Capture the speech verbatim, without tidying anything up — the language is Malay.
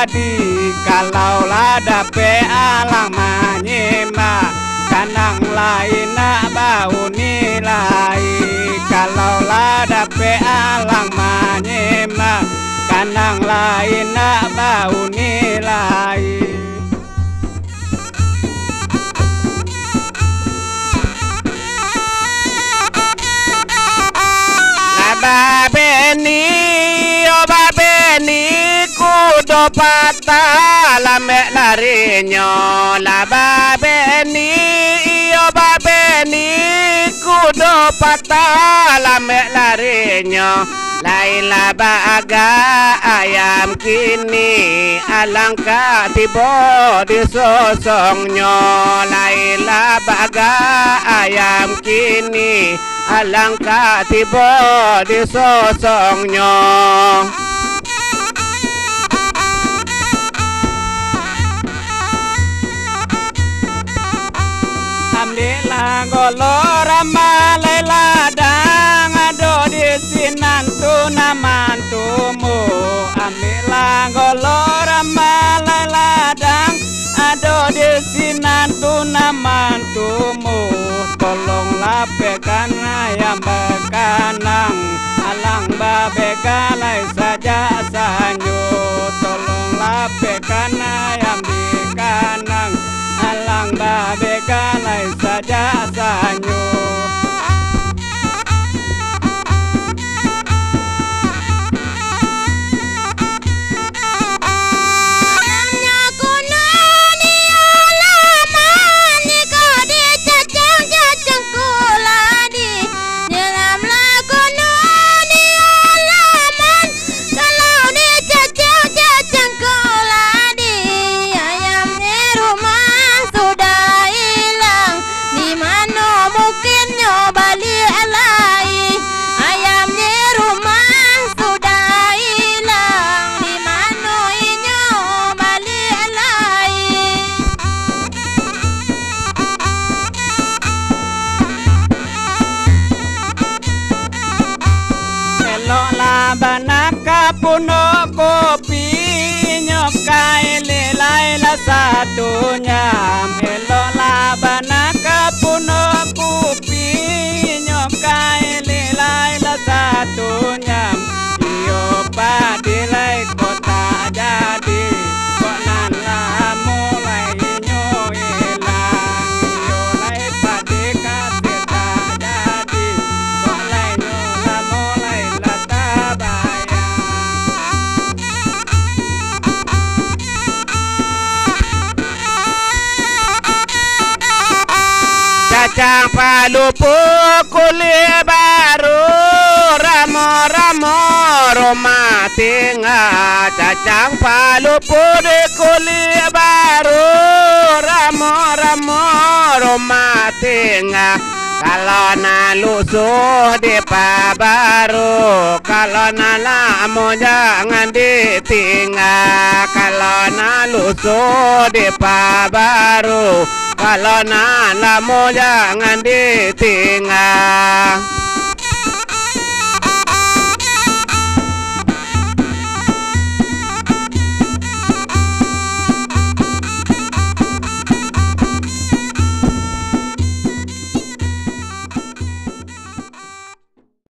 jadi kalau lada pe alang manyima kanang lain nak bau nilai kalau lada pe alang manyima kanang lain nak bau nilai babeni o babeni kudo patah lame larinya la babeni o babeni kudo patah lame larinya laila baga ayam kini alangkah tiba di sosongnya laila baga ayam kini alangkah tiba di sosongnya amdilah golora malai ladang ado di sinantu namantumu amdilah golora malai ladang ado di sinantu namantumu tolonglah pekan ayam bekanang alang babe galai saja sanyo tolonglah pekan ayam di kanang alang babe galai saja sanyo banaka puno kopi nyokai lelai la satunya melo la banaka puno kopi nyokai lelai la satunya iyo padilai kota jadi kok nan la mulai nyoilang iyo lai padika teta jadi kok lai nyola mulai la cacang palupu kulit baru ramo ramo rumah tinggal cacang palupu di kulit baru ramo ramo rumah tinggal kalau na lusuh di pabaru kalau na lamo jangan ditinggal kalau na lusuh di pabaru kalau na lamo jangan ditinggal